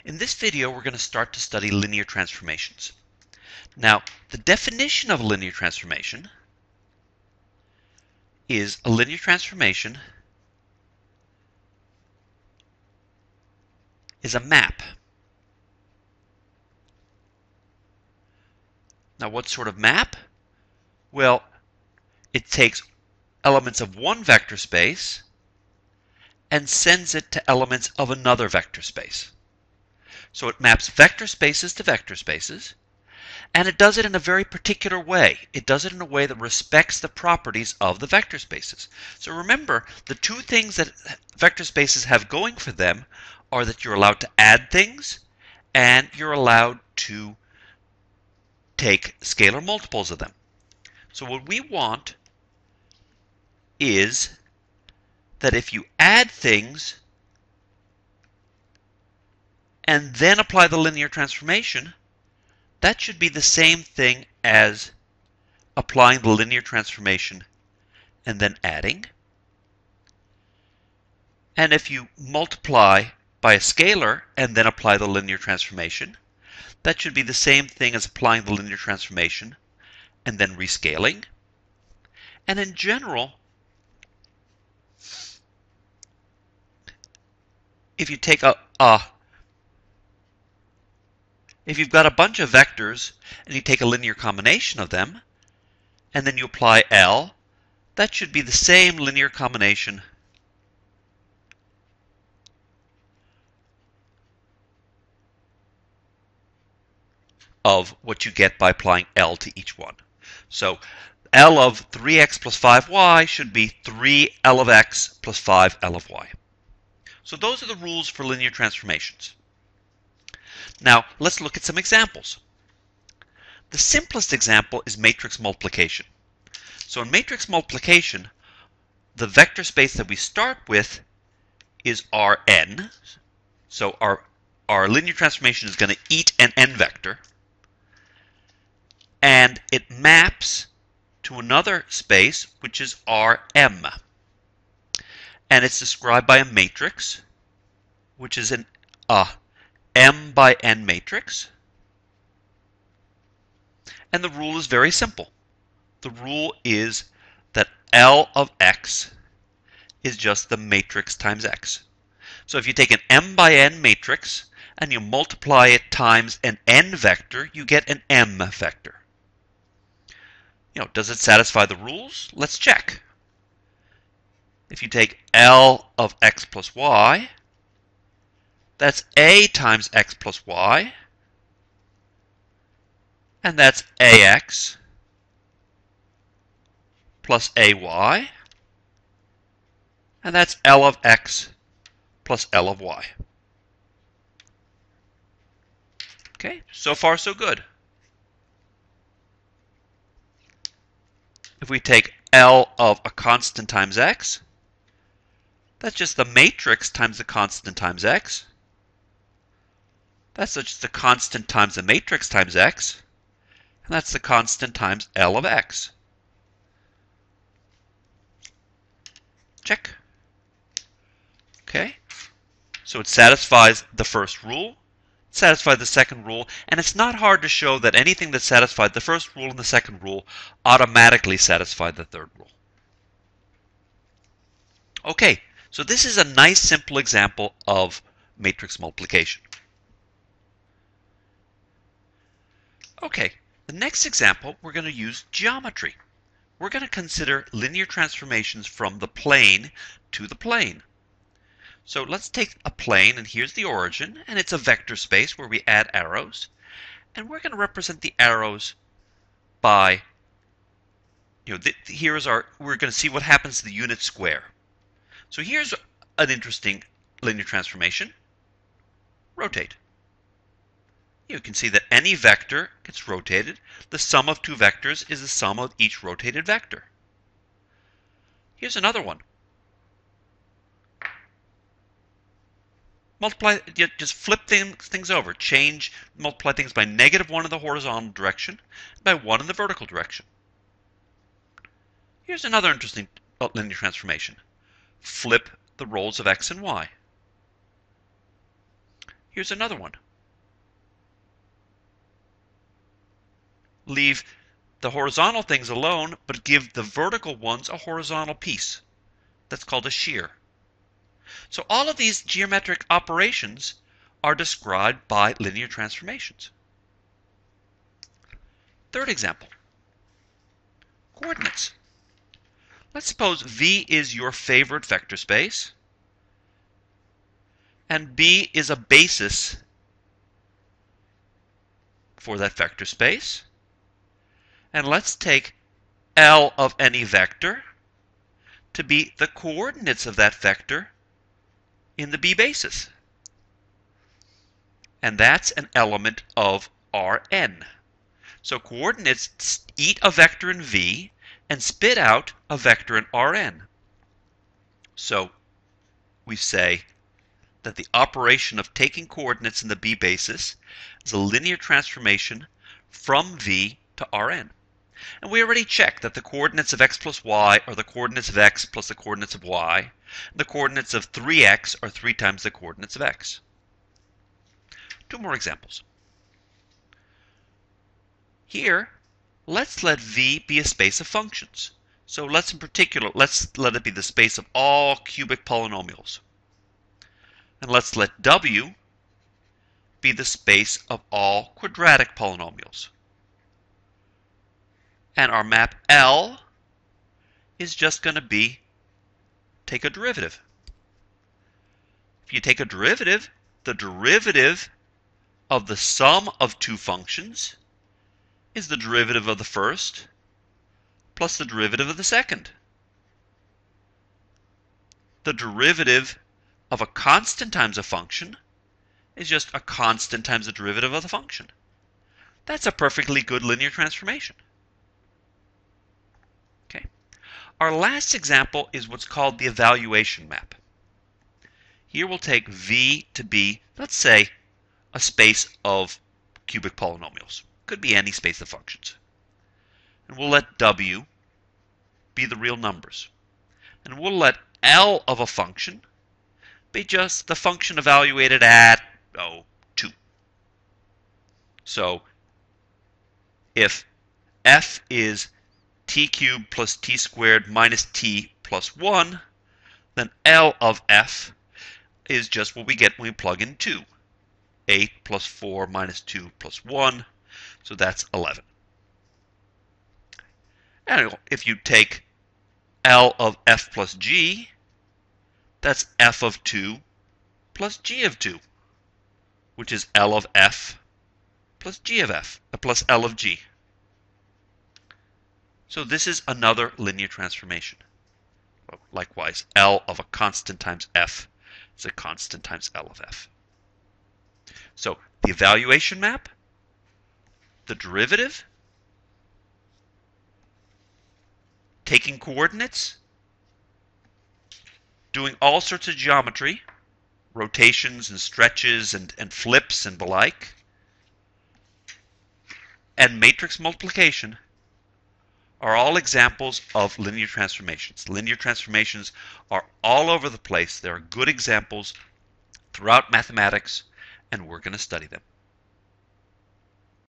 In this video, we're going to start to study linear transformations. Now, the definition of a linear transformation is a linear transformation is a map. Now, what sort of map? Well, it takes elements of one vector space and sends it to elements of another vector space. So it maps vector spaces to vector spaces, and it does it in a very particular way. It does it in a way that respects the properties of the vector spaces. So remember, the two things that vector spaces have going for them are that you're allowed to add things and you're allowed to take scalar multiples of them. So what we want is that if you add things and then apply the linear transformation, that should be the same thing as applying the linear transformation and then adding. And if you multiply by a scalar and then apply the linear transformation, that should be the same thing as applying the linear transformation and then rescaling. And in general, if you take if you've got a bunch of vectors and you take a linear combination of them and then you apply L, that should be the same linear combination of what you get by applying L to each one. So L of 3x plus 5y should be 3L of x plus 5L of y. So those are the rules for linear transformations. Now, let's look at some examples. The simplest example is matrix multiplication. So in matrix multiplication, the vector space that we start with is Rn. So our linear transformation is going to eat an n vector. And it maps to another space, which is Rm. And it's described by a matrix, which is an M by N matrix. And the rule is very simple. The rule is that L of x is just the matrix times x. So if you take an M by N matrix and you multiply it times an N vector, you get an M vector. Does it satisfy the rules? Let's check. If you take L of x plus y, that's A times x plus y, and that's AX plus AY, and that's L of x plus L of y. Okay, so far so good. If we take L of a constant times x, that's just the matrix times the constant times x. That's just the constant times the matrix times x. And that's the constant times L of x. Check. Okay. So it satisfies the first rule, it satisfies the second rule, and it's not hard to show that anything that satisfied the first rule and the second rule automatically satisfied the third rule. Okay, so this is a nice simple example of matrix multiplication. Okay, the next example, we're going to use geometry. We're going to consider linear transformations from the plane to the plane. So let's take a plane, and here's the origin, and it's a vector space where we add arrows. And we're going to represent the arrows by, we're going to see what happens to the unit square. So here's an interesting linear transformation. Rotate. You can see that any vector gets rotated. The sum of two vectors is the sum of each rotated vector. Here's another one. Multiply, just flip things over. Multiply things by -1 in the horizontal direction, by 1 in the vertical direction. Here's another interesting linear transformation. Flip the roles of x and y. Here's another one. Leave the horizontal things alone, but give the vertical ones a horizontal piece. That's called a shear. So all of these geometric operations are described by linear transformations. Third example, coordinates. Let's suppose V is your favorite vector space, and B is a basis for that vector space. And let's take L of any vector to be the coordinates of that vector in the B basis. And that's an element of Rn. So coordinates eat a vector in V and spit out a vector in Rn. So we say that the operation of taking coordinates in the B basis is a linear transformation from V to Rn. And we already checked that the coordinates of x plus y are the coordinates of x plus the coordinates of y. The coordinates of 3x are 3 times the coordinates of x. Two more examples. Here, let's let V be a space of functions. So let's let it be the space of all cubic polynomials. And let's let W be the space of all quadratic polynomials. And our map L is just going to be take a derivative. If you take a derivative, the derivative of the sum of two functions is the derivative of the first plus the derivative of the second. The derivative of a constant times a function is just a constant times the derivative of the function. That's a perfectly good linear transformation. Okay. Our last example is what's called the evaluation map. Here we'll take V to be, let's say, a space of cubic polynomials. Could be any space of functions. And we'll let W be the real numbers. And we'll let L of a function be just the function evaluated at, 2. So if f is t cubed plus t squared minus t plus 1, then L of f is just what we get when we plug in 2. 8 plus 4 minus 2 plus 1, so that's 11. And if you take L of f plus g, that's f of 2 plus g of 2, which is L of f plus g of f, plus L of g. So this is another linear transformation. Likewise, L of a constant times f is a constant times L of f. So the evaluation map, the derivative, taking coordinates, doing all sorts of geometry, rotations and stretches and flips and the like, and matrix multiplication are all examples of linear transformations. Linear transformations are all over the place. There are good examples throughout mathematics, and we're going to study them.